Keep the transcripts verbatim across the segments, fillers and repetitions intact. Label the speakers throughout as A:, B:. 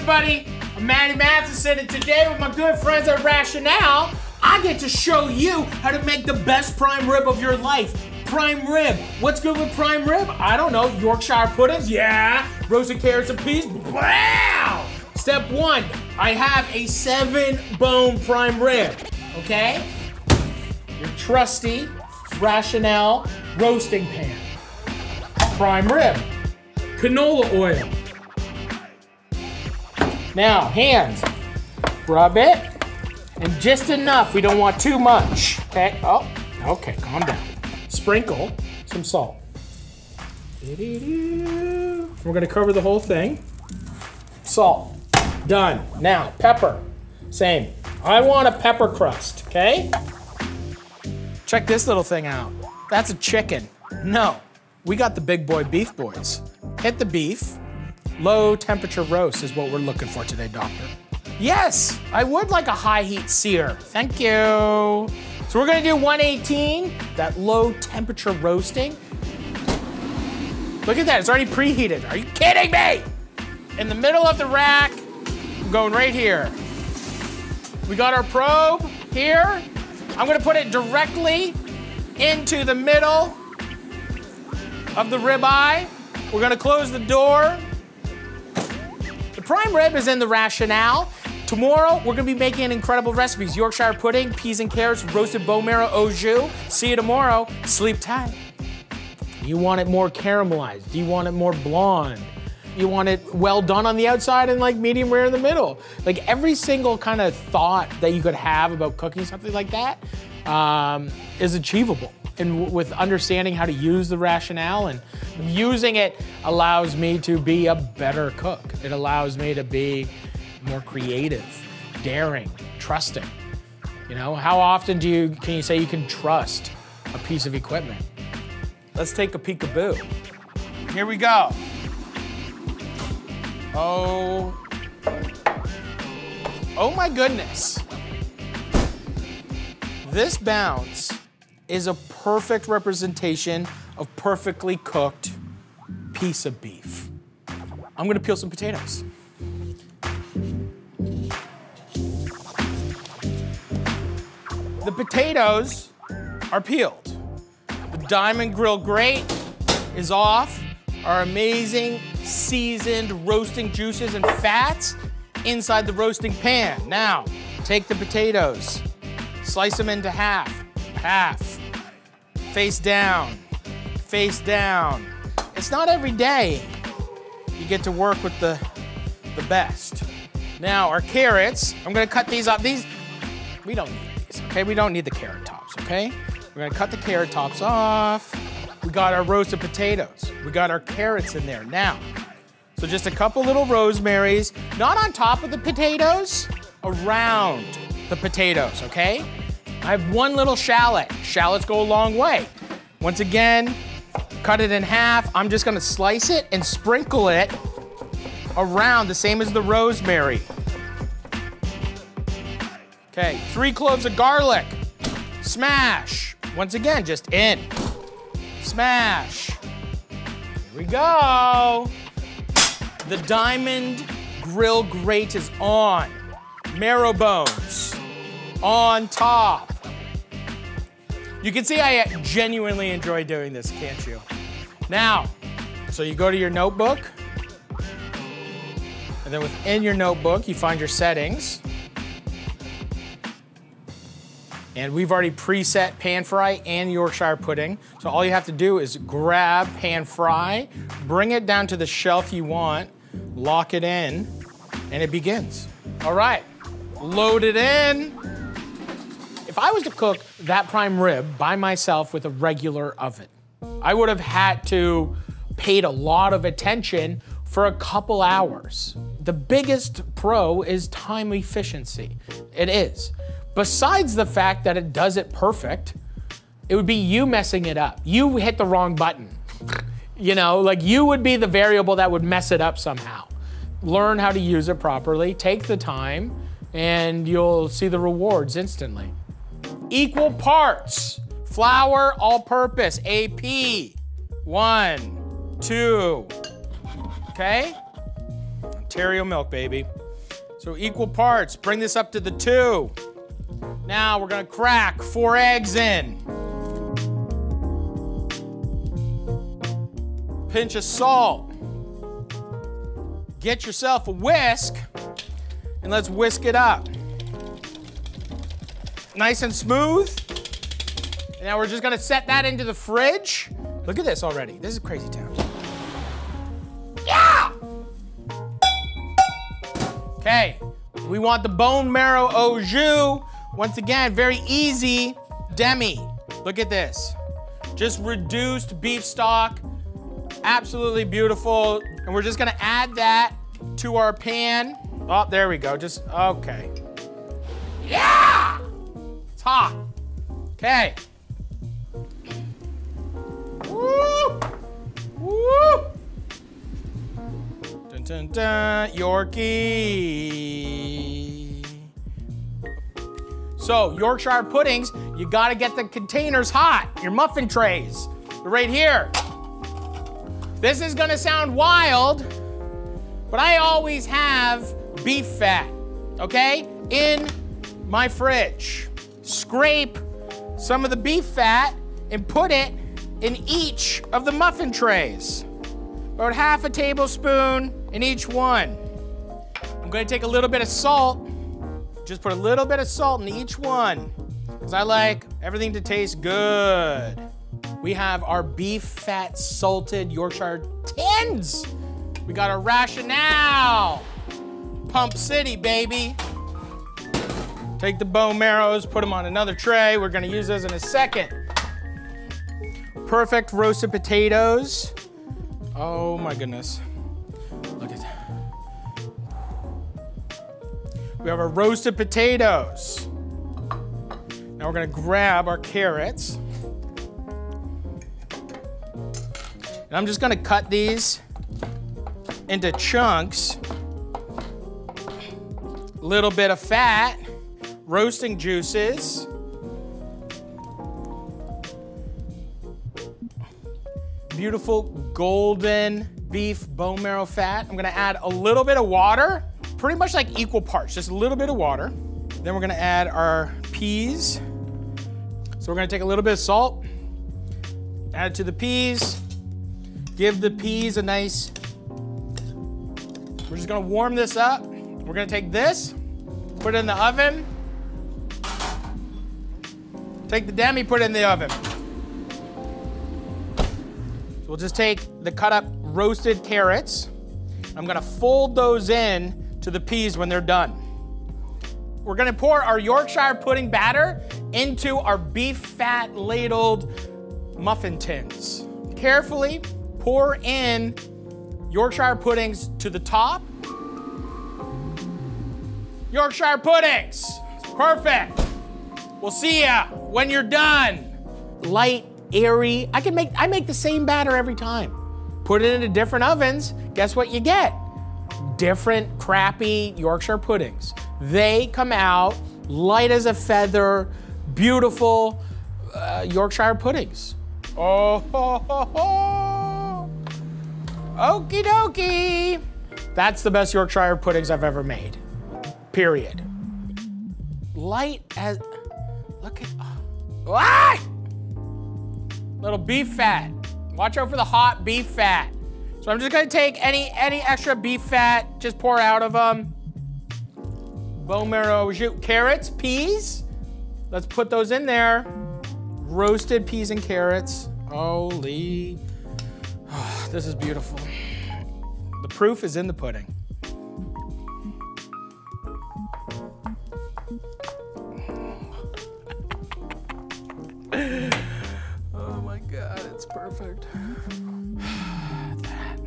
A: everybody, I'm Matty Matheson, and today with my good friends at Rationale, I get to show you how to make the best prime rib of your life. Prime rib. What's good with prime rib? I don't know. Yorkshire puddings? Yeah. Roasted carrots and peas? Wow! Step one, I have a seven bone prime rib, okay? Your trusty Rationale roasting pan. Prime rib. Canola oil. Now, hands, rub it, and just enough. We don't want too much, okay? Oh, okay, calm down. Sprinkle some salt. We're gonna cover the whole thing. Salt, done. Now, pepper, same. I want a pepper crust, okay? Check this little thing out. That's a chicken. No, we got the big boy beef boys. Hit the beef. Low temperature roast is what we're looking for today, doctor. Yes, I would like a high heat sear. Thank you. So we're gonna do one eighteen, that low temperature roasting. Look at that, it's already preheated. Are you kidding me? In the middle of the rack, I'm going right here. We got our probe here. I'm gonna put it directly into the middle of the ribeye. We're gonna close the door. The prime rib is in the Rationale. Tomorrow, we're gonna be making incredible recipes. Yorkshire pudding, peas and carrots, roasted bone marrow au jus. See you tomorrow. Sleep tight. You want it more caramelized? Do you want it more blonde? You want it well done on the outside and like medium rare in the middle? Like every single kind of thought that you could have about cooking something like that um, is achievable. And with understanding how to use the Rationale and using it allows me to be a better cook. It allows me to be more creative, daring, trusting. You know, how often do you, can you say you can trust a piece of equipment? Let's take a peekaboo. Here we go. Oh, oh my goodness. This bounce is a perfect representation of perfectly cooked piece of beef. I'm gonna peel some potatoes. The potatoes are peeled. The diamond grill grate is off. Our amazing seasoned roasting juices and fats inside the roasting pan. Now, take the potatoes, slice them into half, half, face down, face down. It's not every day you get to work with the, the best. Now, our carrots, I'm gonna cut these off. These, we don't need these, okay? We don't need the carrot tops, okay? We're gonna cut the carrot tops off. We got our roasted potatoes. We got our carrots in there. Now, so just a couple little rosemaries, not on top of the potatoes, around the potatoes, okay? I have one little shallot. Shallots go a long way. Once again, cut it in half. I'm just gonna slice it and sprinkle it around, the same as the rosemary. Okay, three cloves of garlic. Smash. Once again, just in. Smash. Here we go. The diamond grill grate is on. Marrow bones on top. You can see I genuinely enjoy doing this, can't you? Now, so you go to your notebook, and then within your notebook, you find your settings. And we've already preset pan fry and Yorkshire pudding. So all you have to do is grab pan fry, bring it down to the shelf you want, lock it in, and it begins. All right, load it in. If I was to cook that prime rib by myself with a regular oven, I would have had to paid a lot of attention for a couple hours. The biggest pro is time efficiency. It is. Besides the fact that it does it perfect, it would be you messing it up. You hit the wrong button. You know, like you would be the variable that would mess it up somehow. Learn how to use it properly, take the time, and you'll see the rewards instantly. Equal parts, flour, all-purpose, A P, one, two, okay? Ontario milk, baby. So equal parts, bring this up to the two. Now we're gonna crack four eggs in. Pinch of salt. Get yourself a whisk and let's whisk it up. Nice and smooth. And now we're just gonna set that into the fridge. Look at this already. This is crazy town. Yeah! Okay, we want the bone marrow au jus. Once again, very easy. Demi, look at this. Just reduced beef stock. Absolutely beautiful. And we're just gonna add that to our pan. Oh, there we go, just, okay. Yeah! It's hot. Okay. Woo! Woo! Dun dun dun, Yorkie. So, Yorkshire puddings, you gotta get the containers hot, your muffin trays. They're right here. This is gonna sound wild, but I always have beef fat, okay, in my fridge. Scrape some of the beef fat and put it in each of the muffin trays. About half a tablespoon in each one. I'm gonna take a little bit of salt, just put a little bit of salt in each one, because I like everything to taste good. We have our beef fat salted Yorkshire tins. We got our rationale. Pump City, baby. Take the bone marrows, put them on another tray. We're gonna use those in a second. Perfect roasted potatoes. Oh my goodness. Look at that. We have our roasted potatoes. Now we're gonna grab our carrots. And I'm just gonna cut these into chunks. Little bit of fat, roasting juices. Beautiful golden beef bone marrow fat. I'm gonna add a little bit of water, pretty much like equal parts, just a little bit of water. Then we're gonna add our peas. So we're gonna take a little bit of salt, add it to the peas, give the peas a nice, we're just gonna warm this up. We're gonna take this, put it in the oven. Take the demi, put it in the oven. So we'll just take the cut up roasted carrots. I'm gonna fold those in to the peas when they're done. We're gonna pour our Yorkshire pudding batter into our beef fat ladled muffin tins. Carefully pour in Yorkshire puddings to the top. Yorkshire puddings, perfect. We'll see ya when you're done. Light, airy, I can make, I make the same batter every time. Put it into different ovens, guess what you get? Different crappy Yorkshire puddings. They come out light as a feather, beautiful uh, Yorkshire puddings. Oh, ho, ho, ho. Okie dokie. That's the best Yorkshire puddings I've ever made, period. Light as, look at, oh. Ah! Little beef fat. Watch out for the hot beef fat. So I'm just gonna take any, any extra beef fat, just pour out of them. Bone marrow, carrots, peas. Let's put those in there. Roasted peas and carrots. Holy, oh, this is beautiful. The proof is in the pudding. Oh my God, it's perfect. That.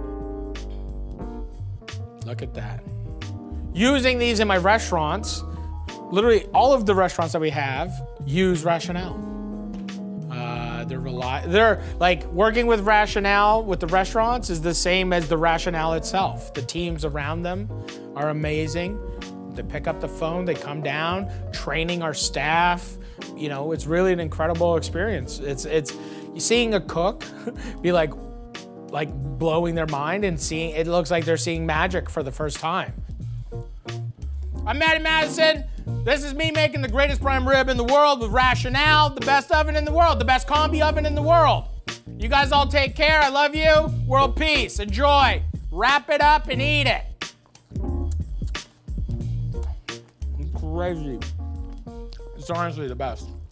A: Look at that. Using these in my restaurants, literally all of the restaurants that we have use rationale. Uh, they're rely, they're like working with rationale with the restaurants is the same as the rationale itself. The teams around them are amazing. They pick up the phone, they come down, training our staff. You know, it's really an incredible experience. It's it's seeing a cook be like, like blowing their mind and seeing, it looks like they're seeing magic for the first time. I'm Matty Matheson. This is me making the greatest prime rib in the world with rationale, the best oven in the world, the best combi oven in the world. You guys all take care. I love you. World peace. Enjoy. Wrap it up and eat it. Crazy. It's honestly the best.